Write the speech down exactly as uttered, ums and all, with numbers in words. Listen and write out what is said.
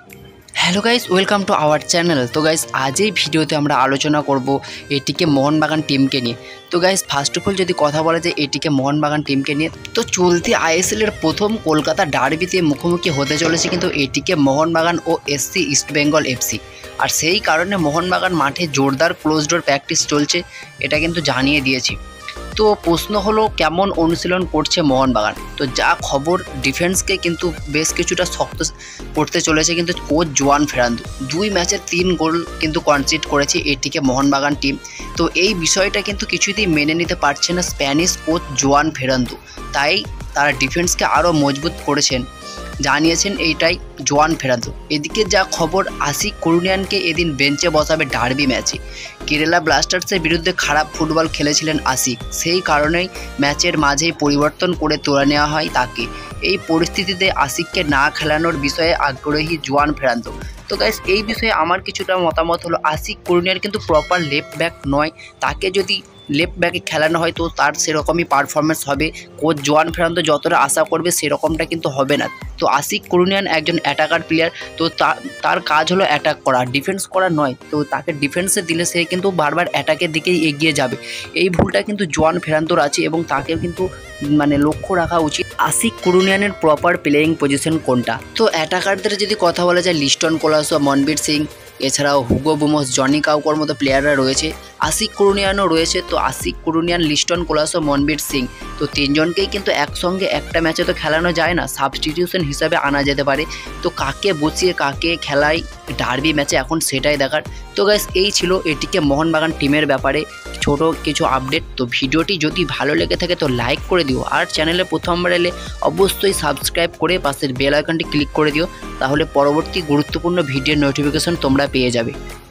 Hello guys, welcome to our channel. তো guys, আজ এই ভিডিওতে আমরা আলোচনা করব এটিকে মোহনবাগান টিমকে নিয়ে। তো গাইস, ফার্স্ট অফ অল যদি কথা বলা যায় এটিকে মোহনবাগান টিমকে নিয়ে, তো চলতি আইএসএল এর প্রথম কলকাতা ডার্বিতে মুখোমুখি হতে চলেছে কিন্তু এটিকে মোহনবাগান ও এসসি ইস্ট বেঙ্গল এফসি। আর সেই কারণে মোহনবাগান মাঠে জোরদার ক্লোজ ডোর প্র্যাকটিস চলছে, এটা কিন্তু জানিয়ে দিয়েছি। তো প্রশ্ন হলো কেমন অনুশীলন করছে মোহনবাগান। তো যা খবর, ডিফেন্সকে কিন্তু বেশ কিছুটা শক্ত করতে চলেছে কিন্তু কোচ জোয়ান ফেরান্দো। দুই ম্যাচে তিন গোল কিন্তু কনসিড করেছে এটিকে মোহনবাগান টিম। তো এই বিষয়টা কিন্তু কিছুতেই মেনে নিতে পারছে না স্প্যানিশ কোচ জোয়ান ফেরান্দো, তাই তারা ডিফেন্সকে আরও মজবুত করেছেন, জানিয়েছেন এইটাই জোয়ান ফেরান্দো। এদিকে যা খবর, আশিক কুরুনিয়ানকে এদিন বেঞ্চে বসাবে ডার্বি ম্যাচে। কেরালা ব্লাস্টার্সের বিরুদ্ধে খারাপ ফুটবল খেলেছিলেন আশিক, সেই কারণেই ম্যাচের মাঝেই পরিবর্তন করে তুলে নেওয়া হয় তাকে। এই পরিস্থিতিতে আশিককে না খেলানোর বিষয়ে আগ্রহী জোয়ান ফেরান্দো। তো গাইস, এই বিষয়ে আমার কিছুটা মতামত হলো, আশিক কুরুনিয়ান কিন্তু প্রপার লেফট ব্যাক নয়, তাকে যদি লেফট ব্যাকে খেলানো হয় তো তার সেরকমই পারফরমেন্স হবে। কোচ জোয়ান ফেরান্দো যতটা আশা করবে সেরকমটা কিন্তু হবে না। তো আশিক কুরুনিয়ান একজন অ্যাটাকার প্লেয়ার, তো তার কাজ হলো অ্যাটাক করা, ডিফেন্স করা নয়। তো তাকে ডিফেন্সে দিলে সে কিন্তু বারবার অ্যাটাকের দিকেই এগিয়ে যাবে। এই ভুলটা কিন্তু জোয়ান ফেরান্দোর আছে এবং তাকে কিন্তু মানে লক্ষ্য রাখা উচিত আশিক কুরুনিয়ানের প্রপার প্লেয়িং পজিশন কোনটা। তো অ্যাটাকারদের যদি কথা বলা যায়, লিস্টন কোলাসো, মনবীর সিং, এছাড়াও হুগো বুমোস, জনি কাউকোর মতো প্লেয়াররা রয়েছে। আশিক কুরুনিয়ানও রয়েছে। তো আশিক কুরুনিয়ান, লিস্টন কোলাসো, মনবীর সিং, তো তিনজনকেই কিন্তু একসঙ্গে একটা ম্যাচে তো খেলানো যায় না, সাবস্টিটিউশন হিসাবে আনা যেতে পারে। তো কাকে বসিয়ে কাকে খেলায় ডার্বি ম্যাচে এখন সেটাই দেখার। তো গাইস, এই ছিল এটিকে মোহনবাগান টিমের ব্যাপারে ছোট কিছু আপডেট। তো ভিডিওটি যদি ভালো লেগে থাকে তো লাইক করে দিও, আর চ্যানেলে প্রথমবার এলে অবশ্যই সাবস্ক্রাইব করে পাশের বেল আইকনটি ক্লিক করে দিও, তাহলে পরবর্তী গুরুত্বপূর্ণ ভিডিওর নোটিফিকেশন তোমরা পেয়ে যাবে।